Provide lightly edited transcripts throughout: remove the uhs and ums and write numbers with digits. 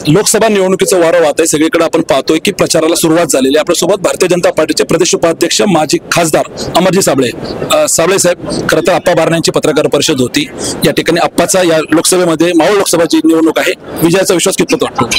लोकसभा निवडणुकीचं वारं वाहत आहे सगळीकडे. आपण पाहतोय की प्रचाराला सुरुवात झालेली आहे. आपल्यासोबत भारतीय जनता पार्टीचे प्रदेश उपाध्यक्ष माजी खासदार अमरजी साबळे. साबळे साहेब, खरं तर आप्पा बारण्यांची पत्रकार परिषद होती. या ठिकाणी आप्पाचा या लोकसभेमध्ये मावळ लोकसभाची निवडणूक आहे, विजयाचा विश्वास कितपत वाटतो?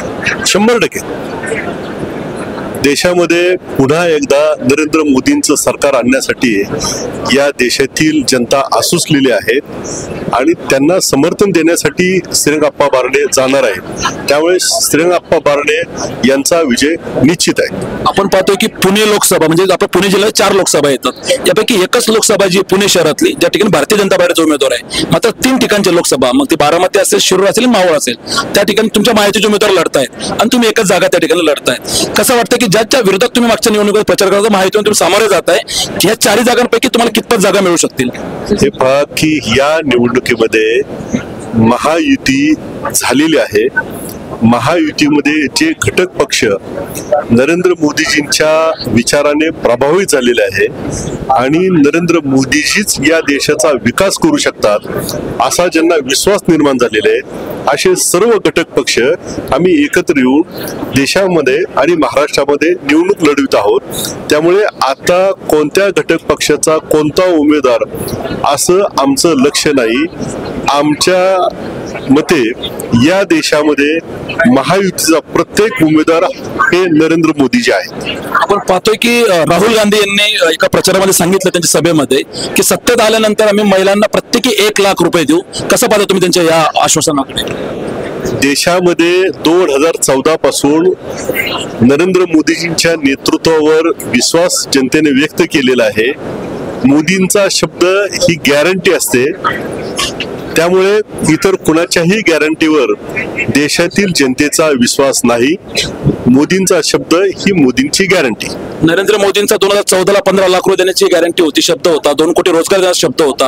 100% देशामध्ये पुन्हा एकदा नरेंद्र मोदींचं सरकार आणण्यासाठी या देशातील जनता आसुसलेली आहे आणि त्यांना समर्थन देण्यासाठी श्रीरंगाप्पा बारणे जाणार आहेत. त्यामुळे श्रीरंगाप्पा बारणे यांचा विजय निश्चित आहे. आपण पाहतोय की पुणे लोकसभा म्हणजे आपल्या पुणे जिल्ह्यात 4 लोकसभा येतात. यापैकी एकच लोकसभा जी पुणे शहरातली, ज्या ठिकाणी भारतीय जनता पार्टीचा उमेदवार आहे. मात्र 3 ठिकाणच्या लोकसभा, मग ती बारामती असेल, शिरूर असेल, मावळ असेल, त्या ठिकाणी तुमच्या माहितीचे उमेदवार लढतायत आणि तुम्ही एकच जागा त्या ठिकाणी लढतायत. कसं वाटतं की ज्याच्या विरोधात तुम्ही मागच्या निवडणुकीत प्रचार करता, माहितीवर तुम्ही सामोरे जाताय, या 4 जागांपैकी तुम्हाला कितपत जागा मिळू शकतील? हे पहा की या निवडणुकीमध्ये महायुती झालेली आहे. महायुतीमध्ये जे घटक पक्ष नरेंद्र मोदीजींच्या विचाराने प्रभावित झालेले आहे आणि नरेंद्र मोदीजीच या देशाचा विकास करू शकतात असा ज्यांना विश्वास निर्माण झालेला आहे, असे सर्व घटक पक्ष आम्ही एकत्र येऊन देशामध्ये आणि महाराष्ट्रामध्ये निवडणूक लढवित आहोत. त्यामुळे आता कोणत्या घटक पक्षाचा कोणता उमेदवार असं आमचं लक्ष नाही. आमच्या मते या देशामध्ये महायुतीचा प्रत्येक उमेदवार हे नरेंद्र मोदीजी आहेत. आपण पाहतोय की राहुल गांधी यांनी एका प्रचारामध्ये सांगितलं त्यांच्या सभेमध्ये की सत्तेत आल्यानंतर आम्ही महिलांना प्रत्येकी 1 लाख रुपये देऊ. कसं पाहता तुम्ही त्यांच्या या आश्वासनाकडे? देशामध्ये 2014 पासून नरेंद्र मोदीजींच्या नेतृत्वावर विश्वास जनतेने व्यक्त केलेला आहे. मोदींचा शब्द ही गॅरंटी असते. त्यामुळे इतर कुणाच्याही गॅरंटीवर देशातील जनतेचा विश्वास नाही. मोदींचा शब्द ही मोदींची गॅरंटी. नरेंद्र मोदींचा 2014ला 15 लाख रुपये देण्याची गॅरंटी होती, शब्द होता. 2 कोटी रोजगार देण्याचा शब्द होता.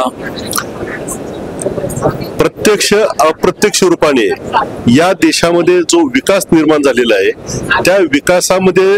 प्रत्यक्ष अप्रत्यक्ष रूपाने या देशामध्ये जो विकास निर्माण झालेला आहे, त्या विकासामध्ये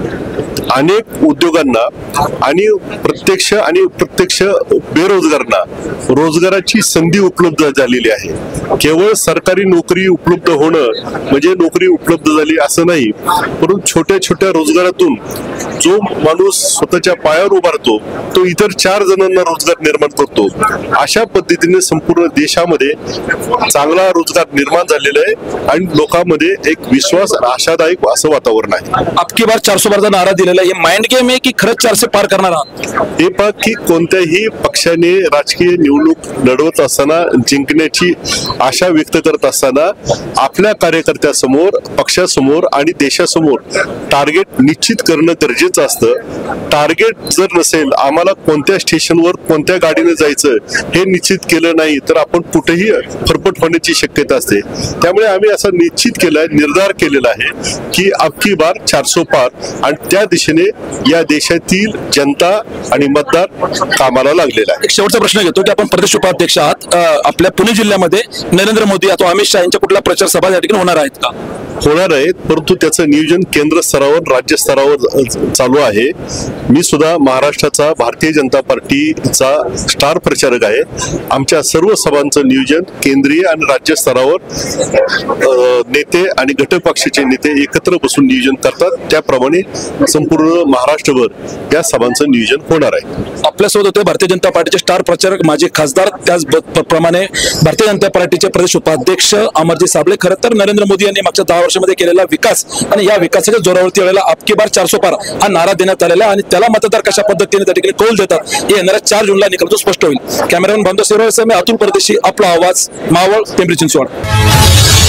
अनेक उद्योगांना आणि प्रत्यक्ष बेरोजगारांना रोजगाराची संधी उपलब्ध झालेली आहे. केवळ सरकारी नोकरी उपलब्ध होणं म्हणजे नोकरी उपलब्ध झाली असं नाही, परंतु छोट्या छोट्या रोजगारातून जो माणूस स्वतःच्या पायावर उभारतो तो इतर 4 जणांना रोजगार निर्माण करतो. अशा पद्धतीने संपूर्ण देशामध्ये चांगला रोजगार निर्माण झालेला आहे आणि लोकांमध्ये एक विश्वास आशादायक असं वातावरण आहे. अबकी बार 400 बारचा नारा दिलेला आहे, माइंड गेम आहे की खरंच 400 पार करणार आहात? हे पहा की कोणत्याही पक्षाने राजकीय निवडणूक लढवत असताना जिंकण्याची आशा व्यक्त करत असताना आपल्या कार्यकर्त्यासमोर, पक्षासमोर आणि देशासमोर टार्गेट निश्चित करणं गरजेचं असतं. टार्गेट जर नसेल, आम्हाला कोणत्या स्टेशनवर कोणत्या गाडीने जायचं हे निश्चित केलं नाही तर आपण कुठेही फरफट होण्याची शक्यता असते. त्यामुळे आम्ही असा निश्चित केलाय, निर्धार केलेला आहे की अबकी बार 400 पार आणि त्या दिशेने या देशातील जनता आणि मतदार कामाला लागलेला आहे. एक शेवटचा प्रश्न घेतो की आपण प्रदेश उपाध्यक्ष आहात. आपल्या पुणे जिल्ह्यामध्ये नरेंद्र मोदी अथवा अमित शहा यांच्या कुठल्या प्रचार सभा या ठिकाणी होणार आहेत का? होणार आहेत, परंतु त्याचं नियोजन केंद्र स्तरावर, राज्य स्तरावर चालू आहे. मी सुद्धा महाराष्ट्राचा भारतीय जनता पार्टीचा स्टार प्रचारक आहे. आमच्या सर्व सभांचं नियोजन केंद्रीय आणि राज्य स्तरावर नेते आणि घटक पक्षाचे नेते एकत्र बसून नियोजन करतात. त्याप्रमाणे संपूर्ण महाराष्ट्रभर या सभांचं नियोजन होणार आहे. आपल्यासोबत होते भारतीय जनता पार्टीचे स्टार प्रचारक माजी खासदार, त्याचप्रमाणे भारतीय जनता पार्टीचे प्रदेश उपाध्यक्ष अमरजी साबळे. खरं तर नरेंद्र मोदी यांनी मागच्या 10 वर्षामध्ये केलेला विकास आणि या विकासाच्या जोरावरती वेळेला अबकी बार 400 पार हा नारा देण्यात आलेला आणि त्याला मतदार कशा पद्धतीने त्या ठिकाणी कौल देतात हे येणाऱ्या 4 जूनला निकाल स्पष्ट होईल. कॅमेरामॅन बांधव सेवा, मी अतुल परदेशी, आपला आवाज, मावळ, पिंपरी चिंचवड.